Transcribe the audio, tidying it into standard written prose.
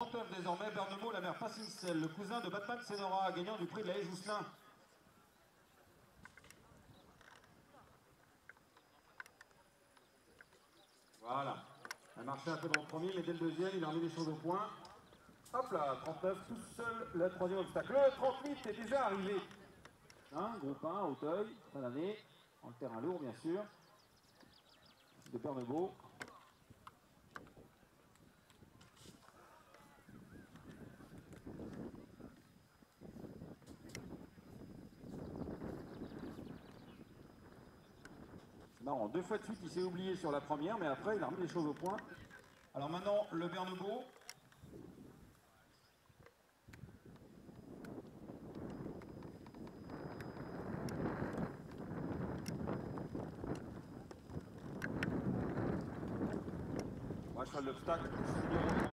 Désormais, Bernemont, la mère Passincel, le cousin de Batman Senora, gagnant du prix de la Haie Jousselin. Voilà. Elle marchait un peu dans le premier, mais dès le deuxième, il a remis les choses au point. Hop là, 39, tout seul, le troisième obstacle. Le 38 est déjà arrivé. Groupe 1, Auteuil, fin d'année, en terrain lourd, bien sûr, de Bernemont. Non, 2 fois de suite, il s'est oublié sur la première, mais après, il a remis les choses au point. Alors maintenant, le Bernemont. Moi, je fais l'obstacle.